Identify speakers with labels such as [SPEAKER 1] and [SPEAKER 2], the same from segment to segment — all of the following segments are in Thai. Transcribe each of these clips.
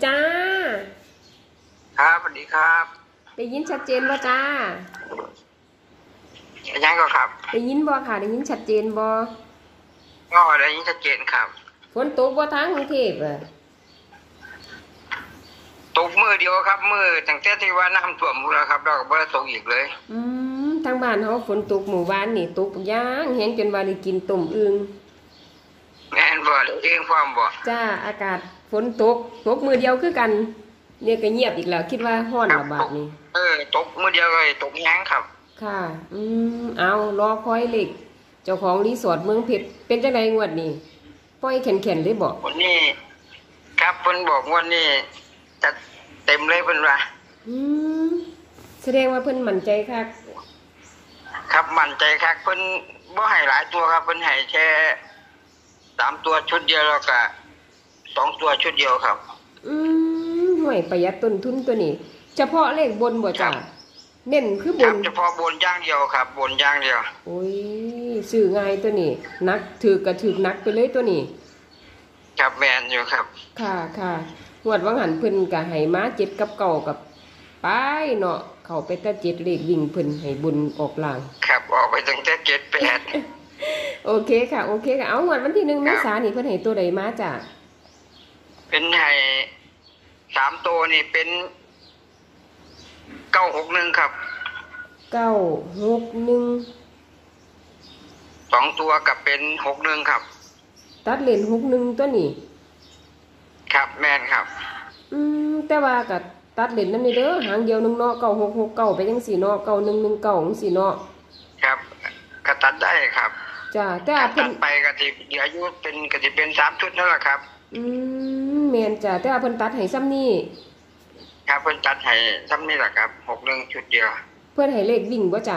[SPEAKER 1] จ้า
[SPEAKER 2] ครับสวัสดีครับ
[SPEAKER 1] ได้ยินชัดเจนบ่จ้า
[SPEAKER 2] ยังก็ครับ
[SPEAKER 1] ได้ยินบ่ค่ะได้ยินชัดเจนบ่
[SPEAKER 2] ก็ได้ยินชัดเจนครับ
[SPEAKER 1] ฝนตกบ่ทางกรุงเทพอ่ะ
[SPEAKER 2] ตกมือเดียวครับมือตั้งแต่ที่ว่าน้ำท่วมแล้วครับเราก็บ่ได้ตกอีกเลย
[SPEAKER 1] ทางบ้านเฮาฝนตกหมู่บ้านนี่ตกย่างแฮงจนว่าได้กินต้มอึ่ง
[SPEAKER 2] แม่นบ่เองพร้อมบ่
[SPEAKER 1] จ้าอากาศฝนตกมือเดียวคือกันเนี่ยก็เงียบอีกแล้วคิดว่าฮ้อนระบาดนี่
[SPEAKER 2] ตกมือเดียวเลยตกแห้งครับ
[SPEAKER 1] ค่ะเอารอคอยเหล็กเจ้าของรีสอร์ทเมืองเพชรเป็นจังไดงวดนี้ปล่อยแข็งๆได้บ่
[SPEAKER 2] วันนี้ครับเพิ่นบอกวันนี้จะเต็มเลยเพิ่นว่า
[SPEAKER 1] แสดงว่าเพิ่นมั่นใจคัก
[SPEAKER 2] ครับมั่นใจคักเพิ่นบ่ให้หลายตัวครับเพิ่นให้แค่3ตัวชุดเดียวแล้วก็2ตัวชุดเดียวครับ
[SPEAKER 1] ห่วยประหยัดต้นทุนตัวนี้เฉพาะเลขบนบ่จ้ะเน้นคือบน
[SPEAKER 2] เฉพาะบนอย่างเดียวครับบนอย่างเดียว
[SPEAKER 1] โอ้ยซื้อง่ายตัวนี้นักถือก็ถือนักไปเลยตัวนี้
[SPEAKER 2] ครับแม่นอยู่ครับ
[SPEAKER 1] ค่ะงวดวังหันเพิ่นก็ให้มา7กับ9กับไปเนาะเข้าไปแต่7เลขวิ่งเพิ่นให้บุญออกล่าง
[SPEAKER 2] ครับออกไปตั้งแต่7 8
[SPEAKER 1] โอเคค่ะเอางวดวันที่1เมษายนนี่เพิ่นให้ตัวใดมาจ้ะ
[SPEAKER 2] เป็นให้3ตัวนี่เป็น961ครับ
[SPEAKER 1] 961
[SPEAKER 2] 2ตัวกับเป็น61ครับ
[SPEAKER 1] ตัดเลน61ตัวนี้
[SPEAKER 2] ครับแม่นครับ
[SPEAKER 1] แต่ว่าก็ตัดเลนนำนี่เด้อหางเดียวนึงเนาะ9669ไปจังซี่เนาะ9119จังซี่เนาะ
[SPEAKER 2] ครับก็ตัดได้ครับ
[SPEAKER 1] จ้ะแต่
[SPEAKER 2] เพิ่นไปก็สิเหลืออยู่เป็นก็สิเป็น3ชุดนั่นแหละครับ
[SPEAKER 1] แม่นจ้ะแต่ว่าเพิ่นตัดให้ซ้ำนี่
[SPEAKER 2] ครับเพิ่นตัดให้ซ้ำนี่แหละครับ61ชุดเดียว
[SPEAKER 1] เพิ่นให้เลขวิ่งบ่จ้ะ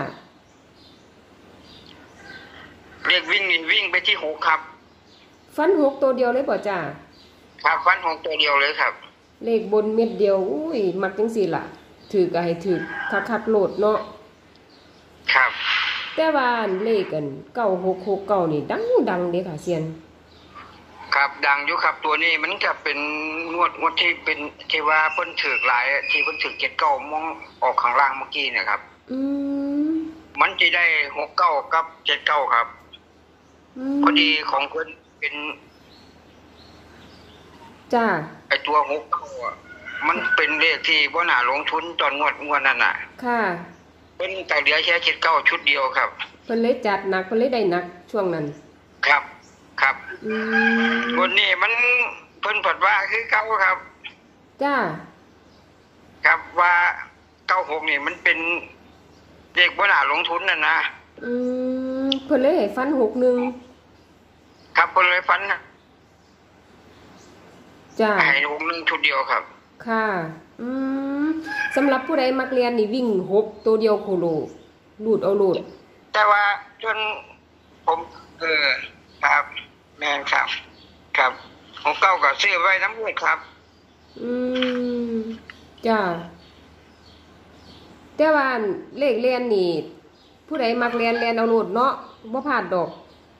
[SPEAKER 2] เลขวิ่งไปที่6ครับ
[SPEAKER 1] ฟัน6ตัวเดียวเลยบ่จ้ะ
[SPEAKER 2] ครับฟัน6ตัวเดียวเลยครับ
[SPEAKER 1] เลขบนเม็ดเดียวอุ้ยมักจังซี่ล่ะถือก็ให้ถือคักๆโลดเนาะ
[SPEAKER 2] ครับ
[SPEAKER 1] แต่ว่าเลขกัน9669นี่ดังเด้ค่ะเซียน
[SPEAKER 2] ครับดังอยู่ครับตัวนี้มันก็เป็นงวดที่เป็นที่ว่าเพิ่นถือหลายที่เพิ่นถือ79มองออกข้างล่างเมื่อกี้เนี่ยครับมันจะได้69กับ79ครับพอดีของเพิ่นเป็น
[SPEAKER 1] จ้า
[SPEAKER 2] ไอ้ตัว69อ่ะมันเป็นเลขที่บ่น่าลงทุนตอนงวดนั้นน่ะ
[SPEAKER 1] ค่ะ
[SPEAKER 2] เพิ่นก็เหลือแค่79ชุดเดียวครับ
[SPEAKER 1] เพิ่นเลยจัดหนักเพิ่นเลยได้หนักช่วงนั้น
[SPEAKER 2] ครับวันนี้มันเพิ่นเปิดว่าคือเก่าครับ
[SPEAKER 1] จ้า
[SPEAKER 2] ครับว่า96นี่มันเป็นเลขบ่น่าลงทุนน่ะนะ
[SPEAKER 1] เพิ่นเลยให้ฟัน61
[SPEAKER 2] ครับเพิ่นเลยฟัน
[SPEAKER 1] จ้า
[SPEAKER 2] ให้61ชุดเดียวครับ
[SPEAKER 1] ค่ะสำหรับผู้ใดมักเรียนนี่วิ่ง6ตัวเดียวโคโลลูดเอาลูด
[SPEAKER 2] แต่ว่าจนผมครับแม่นครับของเก่าก็ซื้อไว้นำด้วยครับ
[SPEAKER 1] จ้าแต่ว่าเลขเรียนนี่ผู้ใดมักเรียนเอาลูดเนาะบ่พลาดดอก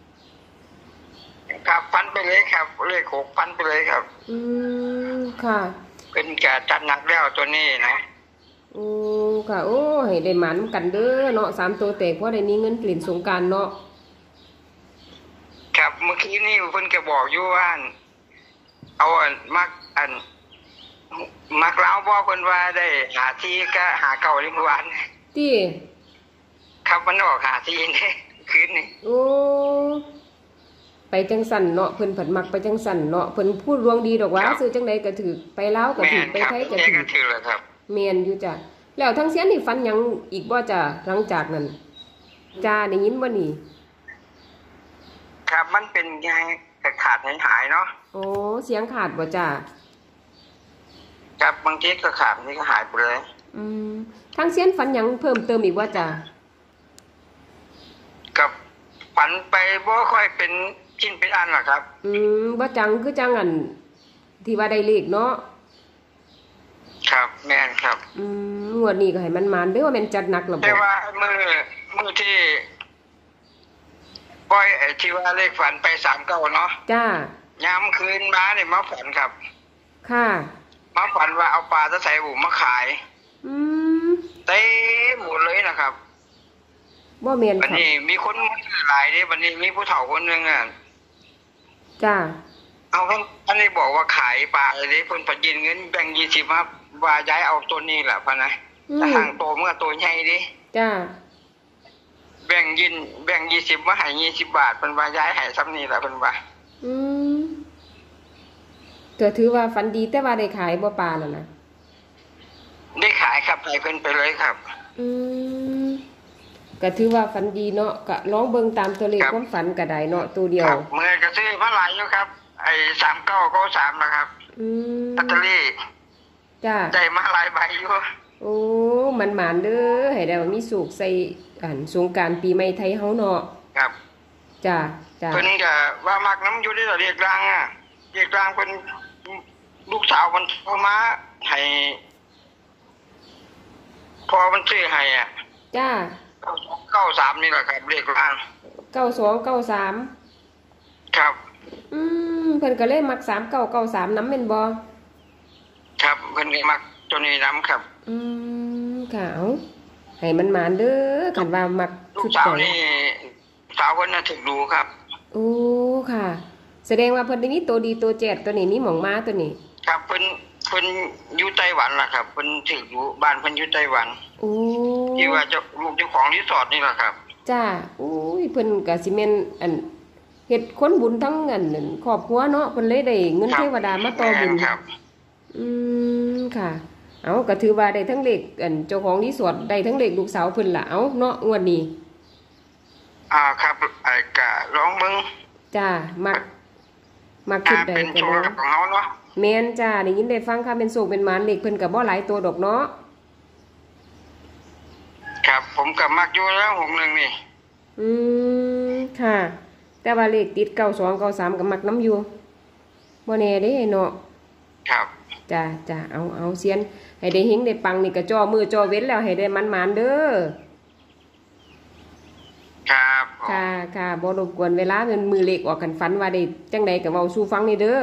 [SPEAKER 2] ครับพันไปเลยครับเลข6พันไปเลยครับ
[SPEAKER 1] ค่ะ
[SPEAKER 2] เป็นแก่จัดหนักแล้วตัวนี้นะ
[SPEAKER 1] ค่ะโอ้ให้ได้หมานกันเด้อเนาะ3ตัวแตกเพราะได้มีเงินกลิ่นสงกรานต์เนาะ
[SPEAKER 2] ครับเมื่อกี้นี่เพิ่นก็บอกอยู่ว่าเอามักเล้าบ่เพิ่นว่าได้หาที่ก็หาเก่าเมื่อวาน
[SPEAKER 1] ติ
[SPEAKER 2] ครับมันออกหาที่นี่คืนนี่
[SPEAKER 1] โอ้ไปจังสั่นเนาะเพิ่นผัดมักไปจังสั่นเนาะเพิ่นพูดดวงดีดอกว่าซื้อจังไดก็ถือไปลาวก็ถือไปไทยก็ถื
[SPEAKER 2] อแหละครับ
[SPEAKER 1] แม่นอยู่จ้ะแล้วทั้งเสียนนี่ฟันหยังอีกบ่จ้ะหลังจากนั้นจ้าได้ยินบ่นี่
[SPEAKER 2] ครับมันเป็นไงขาดหายเนาะ
[SPEAKER 1] โอ้เสียงขาดบ่จ้ะ
[SPEAKER 2] ครับบางทีก็ขาดบางทีก็หายไปเลย
[SPEAKER 1] ทั้งเสียนฟันหยังเพิ่มเติมอีกบ่จ้ะ
[SPEAKER 2] กับฝันไปบ่ค่อยเป็นชิ้นเป็นอันหรอกครับ
[SPEAKER 1] บ่จังคือจังอันที่ว่าได้เลขเนาะ
[SPEAKER 2] ครับแม่นครับ
[SPEAKER 1] งวดนี้ก็ให้มันเด้อว่าแม่นจัดหนักล่ะบ่
[SPEAKER 2] แต่ว่ามื้อที่ปล่อยไอ้ที่ว่าเลขฝันไป39เนาะ
[SPEAKER 1] จ้า
[SPEAKER 2] ยามคืนมาเนี่ยมาฝันครับ
[SPEAKER 1] ค่ะ
[SPEAKER 2] มาฝันว่าเอาปลาตะไคร้บุมาขาย
[SPEAKER 1] อืม
[SPEAKER 2] เต็มหมดเลยนะครับ
[SPEAKER 1] บ่แม่น
[SPEAKER 2] วัน
[SPEAKER 1] ค่ะ
[SPEAKER 2] นี้มีคนมาซื้อหลายเด้วันนี้มีผู้เฒ่าคนหนึงอ่ะ
[SPEAKER 1] จ้า
[SPEAKER 2] เอาท่านได้บอกว่าขายปลาเลยเพิ่นประยินเงินแบ่ง20มาว่าย้ายเอาตัวนี้แหละพะนะแต่ห่างโตเมื่อตัวใหญ่ดิ
[SPEAKER 1] จ้า
[SPEAKER 2] แบ่ง20มาให้20 บาทเพิ่นว่าย้ายให้ซ้ำนี่แหละเพิ่นว่า
[SPEAKER 1] อืมก็ถือว่าฝันดีแต่ว่าได้ขายบ่ปลาแล้วนะ
[SPEAKER 2] ได้ขายครับให้เพิ่นไปเลยครับ
[SPEAKER 1] อืมก็ถือว่าฝันดีเนาะก็ลองเบิ่งตามตัวเลข
[SPEAKER 2] ครับ
[SPEAKER 1] ความฝันก็ได้เนาะตัวเดีย
[SPEAKER 2] คว รับเมื่อก็ซื้อมาหลายอยู่ครับ ไอ้3993นะครับ
[SPEAKER 1] อืม
[SPEAKER 2] ลอตเตอรี่
[SPEAKER 1] จ้า
[SPEAKER 2] ได้มาหลายใบอยู่
[SPEAKER 1] โอ้มันหมานเด้อให้ได้ว่ามีสุขใส่สงกรานต์ปีใหม่ไทยเฮาเนาะ
[SPEAKER 2] ครับ
[SPEAKER 1] จ้าจ้า
[SPEAKER 2] เพิ่นก็ว่ามักน้ำอยู่ได้เรียกรางอ่ะเรียกรางเพิ่นลูกสาวมันโทรมาให้พอมันซื้อให้อ่ะ
[SPEAKER 1] จ้า
[SPEAKER 2] 93นี่แหละครับเรียกราง
[SPEAKER 1] 9293
[SPEAKER 2] ครับ
[SPEAKER 1] เพิ่นก็เลยมัก3993นำแม่นบ่
[SPEAKER 2] ครับเพิ่นก็มักตัวนี้นํครับ
[SPEAKER 1] ค่ะเอาให้มันหมานเด้อคันว่ามัก
[SPEAKER 2] ลู
[SPEAKER 1] ชุ
[SPEAKER 2] ก
[SPEAKER 1] ด
[SPEAKER 2] สาว
[SPEAKER 1] ใด
[SPEAKER 2] นี่สาวเพิ่นน่ะถึกดูครับ
[SPEAKER 1] โอ้ค่ะ แสดงว่าเพิ่นได้มีตัวดีตัวแจดตัวนี้มีหม่องมาตัวนี้
[SPEAKER 2] ครับเพิ่นอยู่ไต้หวันล่ะครับเพิ่นถึกอยู่บ้านเพิ่นอยู่ไต้หวัน
[SPEAKER 1] โอ้
[SPEAKER 2] ที่ว่าลูกเจ้าของรีสอร์ทนี่แหละครับ
[SPEAKER 1] จ้าโอ้ยเพิ่นก็สิแม่นเฮ็ดคนบุญทั้งนั่นครอบครัวเนาะเพิ่นเลยได้เงิน
[SPEAKER 2] ครับ
[SPEAKER 1] เทวดามาต่อบุญ
[SPEAKER 2] ครับ
[SPEAKER 1] ค่ะ เอาก็ถือว่าได้ทั้งเลขเจ้าของรีสอร์ทได้ทั้งเลขลูกสาวเพิ่นล่ะเอาเนาะงวดนี้
[SPEAKER 2] ครับไอ้กะร้องมึง
[SPEAKER 1] จ้ามักชุดใด
[SPEAKER 2] เป็น
[SPEAKER 1] ก็
[SPEAKER 2] โชว์
[SPEAKER 1] เนาะ
[SPEAKER 2] กับของเฮาเนาะ
[SPEAKER 1] แม่นจ้าได้ยินได้ฟังค่ะเป็นโศกเป็นหมานเลขเพิ่นก็บ่หลายตัวดอกเนาะ
[SPEAKER 2] ครับ ผมก็มักอยู่แล้ว61นี่
[SPEAKER 1] ค่ะ แต่ว่าเลขติด92 93ก็มักน้ำอยู่บ่แน่เด้เนาะ
[SPEAKER 2] ครับ
[SPEAKER 1] จ้าเอาเซียนให้ได้เฮงได้ปังนี่ก็จ่อมือจ่อเว้นแล้วให้ได้มันๆเด้อ
[SPEAKER 2] ครับผม
[SPEAKER 1] ค่ะบ่รบกวนเวลาเป็นมือเลขออกกันฝันว่าได้จังใดก็เว้าสู่ฟังนี่เด้อ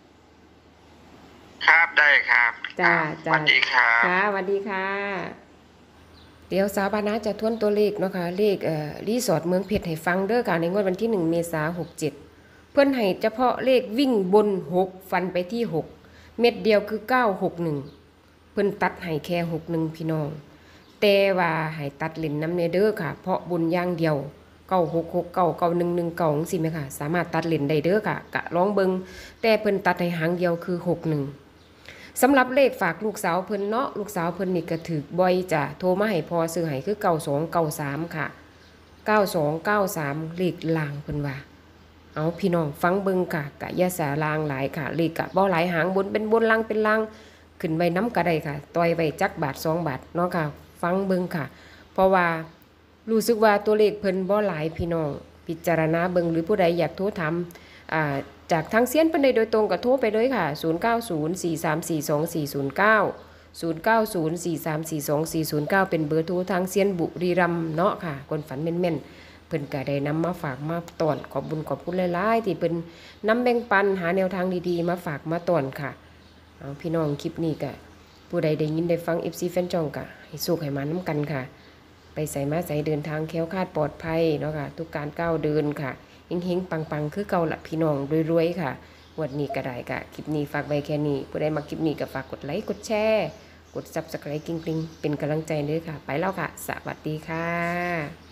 [SPEAKER 2] ครับได้ครับ
[SPEAKER 1] จ้า
[SPEAKER 2] สวัสดีครับ
[SPEAKER 1] ค่ะสวัสดีค่ะ เดี๋ยวสาวบานาจะทวนตัวเลขเนาะค่ะเลขรีสอร์ทเมืองเพชรให้ฟังเด้อค่ะในงวดวันที่1เมษายน67เพิ่นให้เฉพาะเลขวิ่งบน6ฟันไปที่6เม็ดเดียวคือ961เพิ่นตัดให้แค่61พี่น้องแต่ว่าให้ตัดเล่นน้ำเนเด้อค่ะ เพราะบนอย่างเดียว966 99119จังซี่แม่ค่ะสามารถตัดเล่นได้เด้อค่ะกะลองเบิ่งแต่เพิ่นตัดให้หางเดียวคือ61สำหรับเลขฝากลูกสาวเพิ่นเนาะลูกสาวเพิ่นนี่ก็ถือบ่อยจ้ะโทรมาให้พอซื้อให้คือ9293ค่ะ9293เลขลางเพิ่นว่าเอาพี่น้องฟังเบิ่งค่ะกะอย่าสาลางหลายค่ะเลขกะบ่หลายหางบนเป็นบนล่างเป็นล่างขึ้นไว้น้ำก็ได้ค่ะต่อยไว้จักบาท2บาทเนาะค่ะฟังเบิ่งค่ะ เพราะว่ารู้สึกว่าตัวเลขเพิ่นบ่หลายพี่น้องพิจารณาเบิ่งหรือผู้ใดอยากโทรถามจากทางเซียนเพิ่นได้โดยตรงก็โทรไปเลยค่ะ0904342409 เป็นเบอร์โทรทางเซียนบุรีรัมย์เนาะค่ะคนฝันแม่นๆเพิ่นก็ได้นำมาฝากมาตอนขอบบุญขอบคุณหลายๆที่เพิ่นนำแบ่งปันหาแนวทางดีๆมาฝากมาตอนค่ะเอาพี่น้องคลิปนี้ก็ผู้ใดได้ยินได้ฟัง FC แฟนจ่องก็ให้สุขให้มานํกันค่ะไปใส่มาใส่เดินทางแคล้วคลาดปลอดภัยเนาะค่ะทุกการก้าวเดินค่ะเฮงๆปังๆคือเก่าละพี่น้องรวยๆค่ะวันนี้ก็ได้ค่ะคลิปนี้ฝากไว้แค่นี้ผู้ใดมาคลิปนี้ก็ฝากกดไลค์กดแชร์กด Subscribe กริ๊งๆเป็นกำลังใจด้วยค่ะไปแล้วค่ะสวัสดีค่ะ